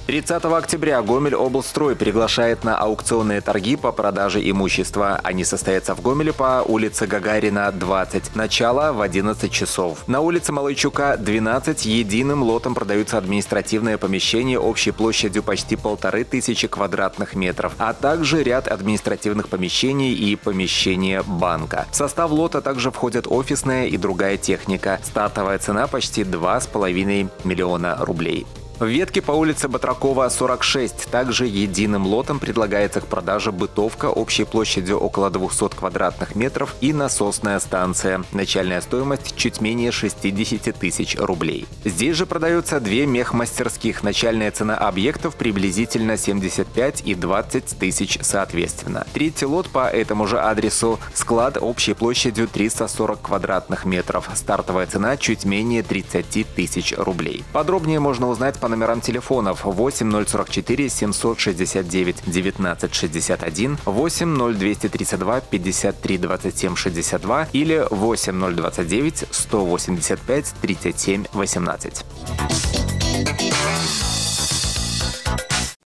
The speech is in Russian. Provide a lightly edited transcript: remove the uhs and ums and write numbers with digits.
30 октября Гомель-Облстрой приглашает на аукционные торги по продаже имущества. Они состоятся в Гомеле по улице Гагарина, 20. Начало в 11 часов. На улице Малайчука, 12. Единым лотом продаются административные помещения общей площадью почти 1500 квадратных метров, а также ряд административных помещений и помещения банка. В состав лота также входят офисная и другая техника. Стартовая цена почти 2,5 миллиона рублей. В ветке по улице Батракова, 46. Также единым лотом предлагается к продаже бытовка общей площадью около 200 квадратных метров и насосная станция. Начальная стоимость чуть менее 60 тысяч рублей. Здесь же продаются 2 мехмастерских. Начальная цена объектов приблизительно 75 и 20 тысяч соответственно. Третий лот по этому же адресу. Склад общей площадью 340 квадратных метров. Стартовая цена чуть менее 30 тысяч рублей. Подробнее можно узнать по номерам телефонов 8044 769 1961, 80232 53 27 62 или 8029 185 37 18.